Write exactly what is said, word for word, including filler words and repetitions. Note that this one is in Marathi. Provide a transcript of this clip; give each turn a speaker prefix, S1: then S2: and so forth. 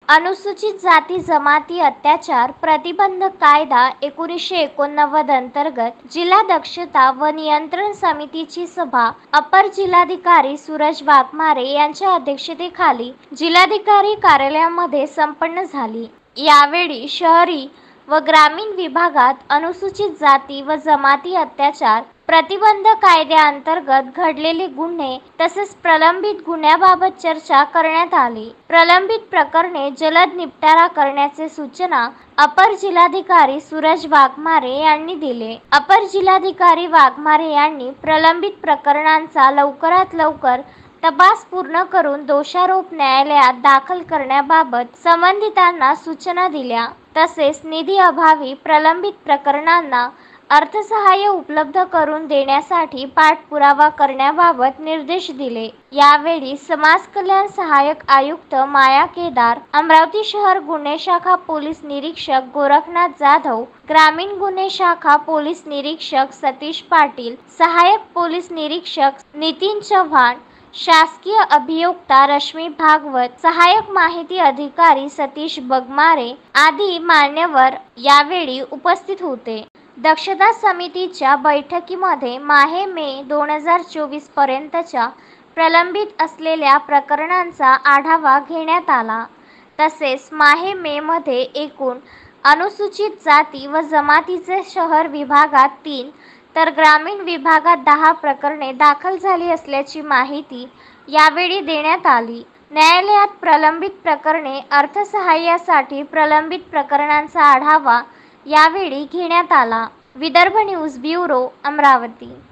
S1: अनुसूचित जाती जमाती अत्याचार प्रतिबंधक कायदा एकोणीसशे एकोणनव्वद अंतर्गत जिल्हा दक्षता व नियंत्रण समितीची सभा अपर जिल्हाधिकारी सूरज वाघमारे यांच्या अध्यक्षतेखाली जिल्हाधिकारी कार्यालयामध्ये संपन्न झाली। यावेळी शहरी व ग्रामीण विभागात अनुसूचित जाती व जमाती अत्याचार प्रतिबंधक कायद्याअंतर्गत घडलेले गुन्हे तसेच प्रलंबित गुन्ह्याबाबत चर्चा करण्यात आली। प्रलंबित प्रकरणे जलद निपटारा करण्याचे सूचना अपर जिल्हाधिकारी सूरज वाघमारे यांनी दिले। अपर जिल्हाधिकारी वाघमारे यांनी प्रलंबित प्रकरणांचा लवकरात लवकर तपास पूर्ण करून दोषारोप न्यायालयात दाखल करण्याबाबत संबंधितांना सूचना दिल्या। तसेच निधी अभावी प्रलंबित प्रकरणांना अर्थसहाय्य उपलब्ध करून देण्यासाठी पाठपुरावा करण्याबाबत निर्देश दिले। यावेळी समाज कल्याण सहाय्यक आयुक्त माया केदार, अमरावती शहर गुन्हे शाखा पोलीस निरीक्षक गोरखनाथ जाधव, ग्रामीण गुन्हे शाखा पोलीस निरीक्षक सतीश पाटील, सहाय्यक पोलीस निरीक्षक नितीन चव्हाण, शासकीय अभियोक्ता रश्मी भागवत, सहाय्यक माहिती अधिकारी सतीश बगमारे आदी मान्यवर यावेळी उपस्थित होते। दक्षता समितीच्या बैठकीमध्ये माहे मे दोन हजार चोवीस पर्यंतच्या प्रलंबित असलेल्या प्रकरणांचा आढावा घेण्यात आला। तसेच माहे मे मध्ये एकूण अनुसूचित जाती व जमातीचे शहर विभागात तीन तर ग्रामीण विभागात दहा प्रकरणे दाखल झाली असल्याची माहिती यावेळी देण्यात आली। न्यायालयात प्रलंबित प्रकरणे अर्थसहाय्यासाठी प्रलंबित प्रकरणांचा आढावा यावेळी घेण्यात आला। Vidarbha news bureau, Amravati.